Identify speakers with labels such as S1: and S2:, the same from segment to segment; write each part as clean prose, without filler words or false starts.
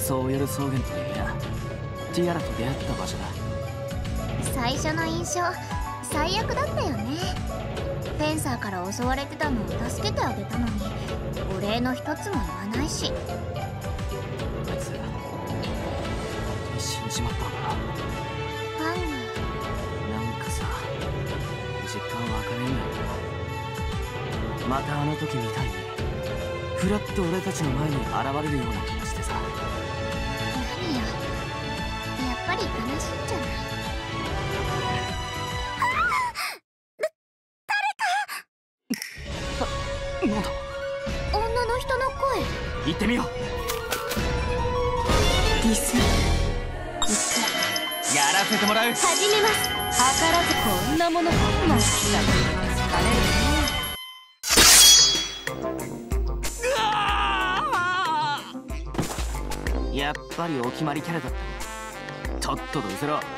S1: ソーヨル草原といやティアラと出会った場所だ。
S2: 最初の印象最悪だったよね。フェンサーから襲われてたのを助けてあげたのにお礼の一つも言わないし。
S1: あいつ死んじまったんだ。
S2: ファン
S1: なんかさ実感湧かねえんだよな。またあの時みたいにふらっと俺たちの前に現れるような気がしてさ。
S2: 何よ、やっぱり悲しいんじゃない？
S1: なんだ？
S2: 女の人の声。
S1: 行ってみよう。
S2: ディス
S1: やらせてもらう。
S2: 始めます。
S3: 図らずこんなものがまさかね。
S1: やっぱりお決まりキャラだった。とっとと失せろ。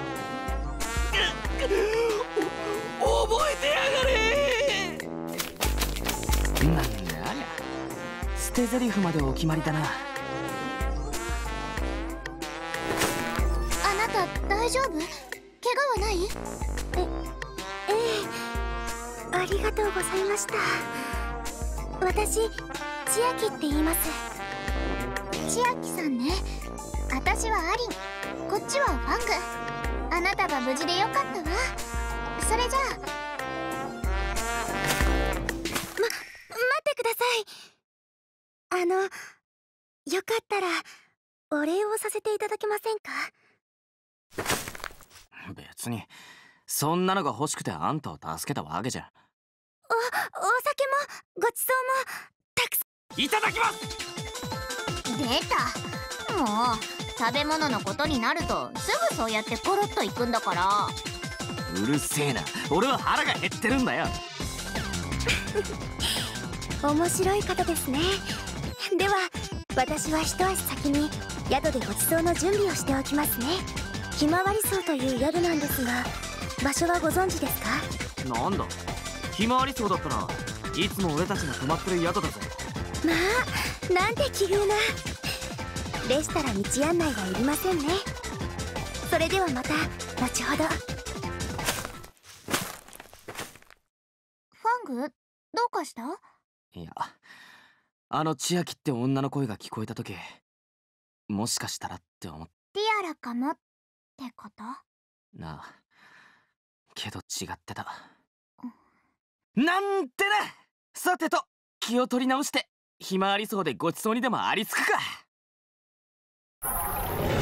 S1: 覚えてやがれ。なんだありゃ、捨て台詞までお決まりだな。
S2: あなた大丈夫？怪我はない？ええ、ありがとうございました。私千秋って言います。千秋さんね。私はアリン、こっちはファング。あなたが無事でよかったわ。それじゃあ。待ってください。よかったらお礼をさせていただけませんか？
S1: 別にそんなのが欲しくてあんたを助けたわけじゃ。
S2: お酒もごちそうもたくさ
S1: んいただきます。
S2: 出た。もう食べ物のことになるとすぐそうやってコロッといくんだから。
S1: うるせえな、俺は腹が減ってるんだよ。
S2: 面白い方ですね。では私は一足先に宿でごちそうの準備をしておきますね。ひまわり荘という宿なんですが、場所はご存知ですか？
S1: なんだ、ひまわり荘だったらいつも俺たちが泊まってる宿だぜ。
S2: まあ、なんて奇遇な。でしたら道案内はいりませんね。それではまた後ほど。ファング、どうかした？
S1: いや、あの千秋って女の声が聞こえた時、もしかしたらって思っ
S2: ティアラかもってこと
S1: なあ。けど違ってた。なんてな。さてと気を取り直してひまわり荘でごちそうにでもありつくか。